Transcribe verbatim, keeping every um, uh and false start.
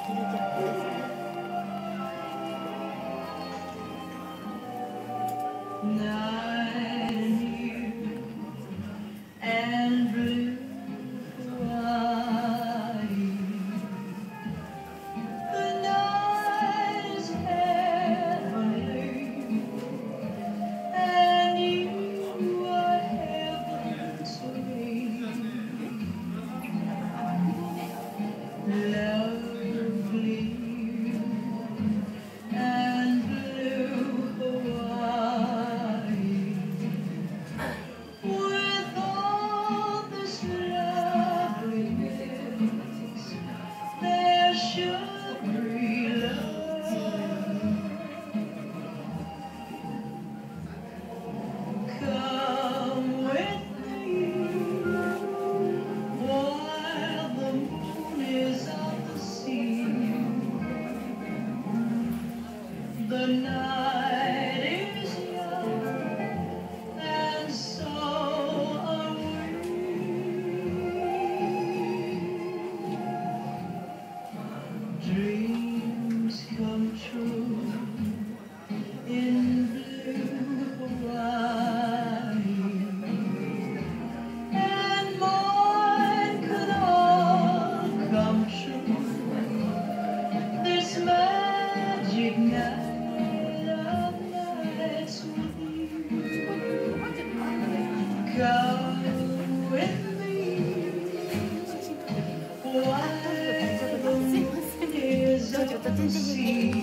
Night and you and blue Hawaii. The night is heavenly, and you are heaven to me. Lovely and blue Hawaii. With all this loveliness, there should be love. Come with me while the moon is on the sea. The night is young, and so are we. Dreams come true in blue Hawaii, and mine could all come true this magic night of nights with you. Come with me while the moon is on the sea.